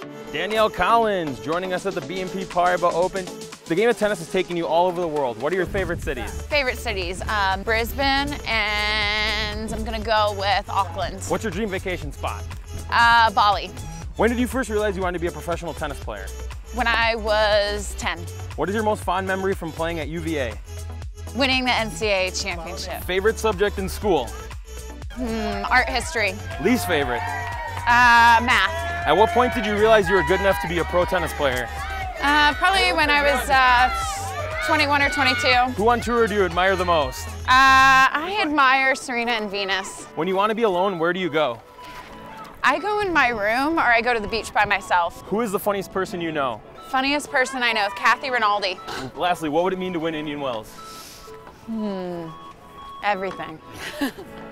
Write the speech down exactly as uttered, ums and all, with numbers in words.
Danielle Collins joining us at the B N P Paribas Open. The game of tennis has taken you all over the world. What are your favorite cities? Favorite cities, um, Brisbane, and I'm gonna go with Auckland. What's your dream vacation spot? Uh, Bali. When did you first realize you wanted to be a professional tennis player? When I was ten. What is your most fond memory from playing at U V A? Winning the N C A A championship. Favorite subject in school? Hmm, art history. Least favorite? Uh, math. At what point did you realize you were good enough to be a pro tennis player? Uh, probably when I was uh, twenty-one or twenty-two. Who on tour do you admire the most? Uh, I admire Serena and Venus. When you want to be alone, where do you go? I go in my room or I go to the beach by myself. Who is the funniest person you know? Funniest person I know is Kathy Rinaldi. Lastly, what would it mean to win Indian Wells? Hmm, everything.